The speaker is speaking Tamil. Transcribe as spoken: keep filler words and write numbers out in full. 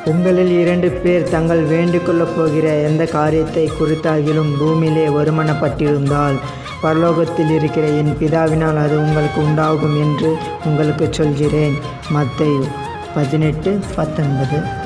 உங்களில் இரண்டு பேர் தங்கள் வேண்டிக்கொள்ளப் போகிற எந்த காரியத்தை குறித்தாகிலும் பூமியிலே ஒருமனப்பட்டிருந்தால் பரலோகத்தில் இருக்கிற என் பிதாவினால் அது உங்களுக்கு உண்டாகும் என்று உங்களுக்கு சொல்கிறேன். மத்தேயு பதினெட்டு பத்தொன்பது.